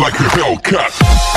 like a Hellcat.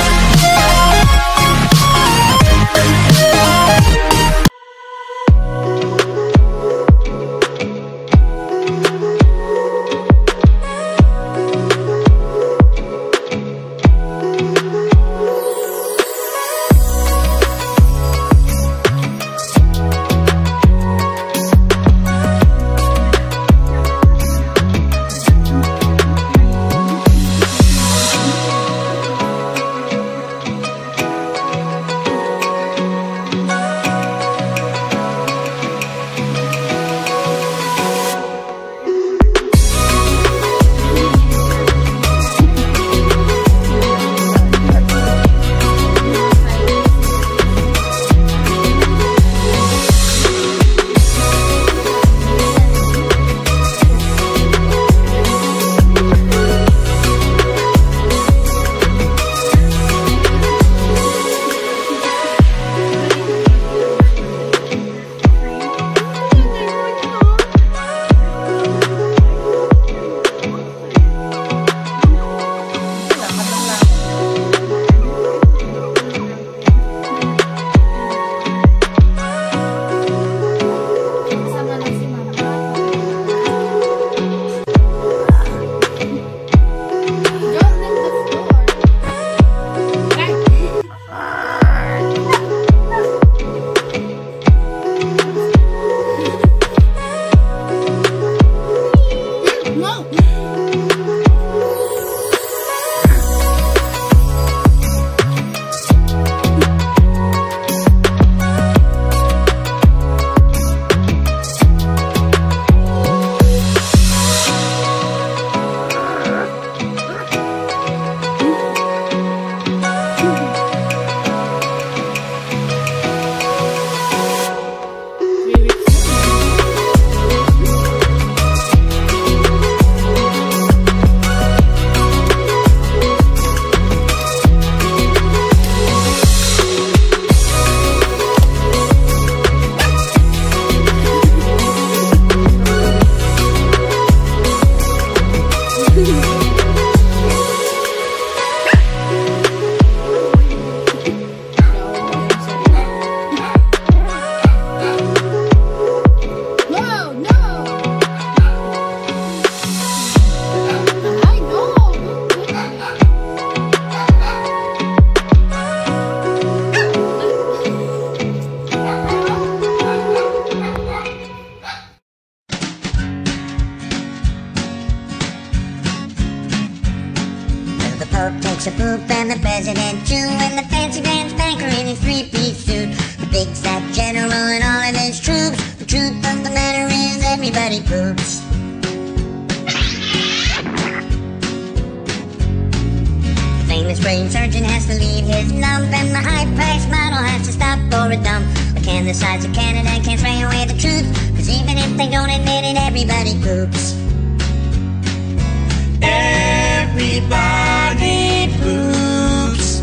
Pope takes a poop and the president too, and the fancy pants banker in his three-piece suit, the big fat general and all of his troops. The truth of the matter is everybody poops. The famous brain surgeon has to leave his lump, and the high-priced model has to stop for a dump. But can the sides of Canada can't spray away the truth, cause even if they don't admit it, everybody poops. Everybody poops.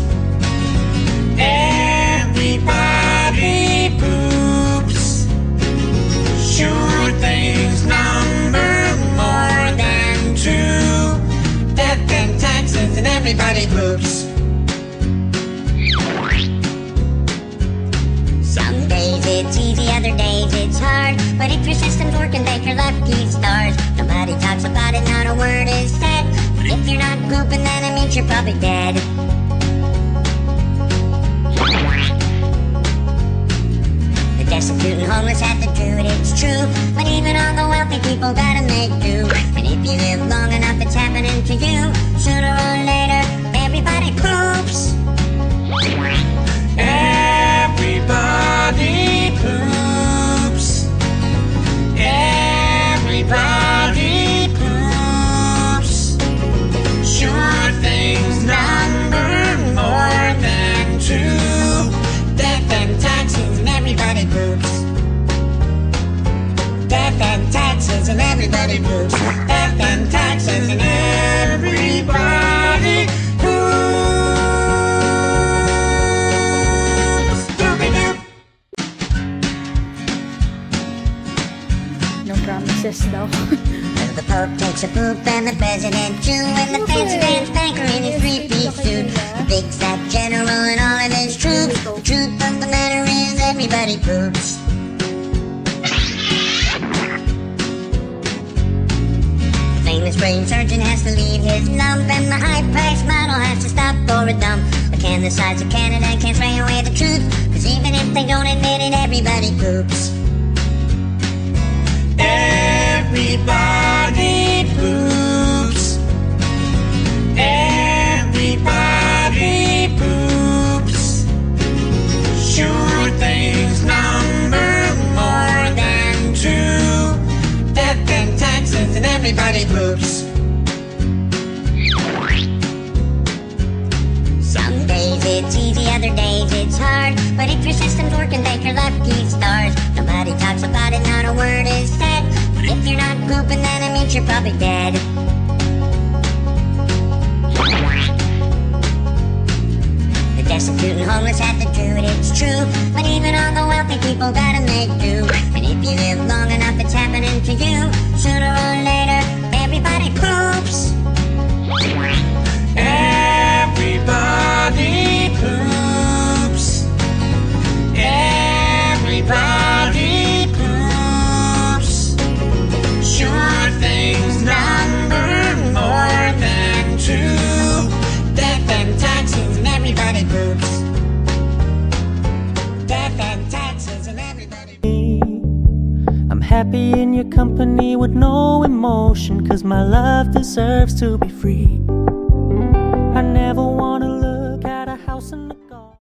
Everybody poops. Sure things number more than two. Death and taxes and everybody poops. Some days it's easy, other days it's hard. But if your system's working, thank your lucky stars. Nobody talks about it, not a word is said. If you're not pooping, then it means you're probably dead. The destitute and homeless have to do it, it's true. But even all the wealthy people gotta make do. And if you live long enough, it's happening to you. Sooner or later, everybody poops. Everybody poops. Everybody poops. Sure things number more than two. Death and taxes and everybody poops. Death and taxes and everybody poops. Death and taxes and everybody poops. Doobie-doop. No promises daw. The Pope takes a poop and the president too, and the fancy pants banker in his three-piece poops. The famous brain surgeon has to leave his lump, and the high-priced model has to stop for a dump. But can the sides of Canada can't spray away the truth? 'Cause even if they don't admit it, everybody poops. Everybody poops. Everybody poops. Sure things number more than two. Death and taxes and everybody poops. Some days it's easy, other days it's hard. But if your system's working, thank your lucky stars. Nobody talks about it, not a word is said. But if you're not pooping, then it means you're probably dead. The destitute and homeless have to do it, it's true. But even all the wealthy people gotta make do. And if you live long enough, it's happening to you. Sooner or later, everybody poops. Everybody poops. Everybody poops. Sure things number more than two. Death and taxes and everybody poops. Death and taxes and everybody poops. I'm happy in your company with no emotion, 'cause my love deserves to be free. I never wanna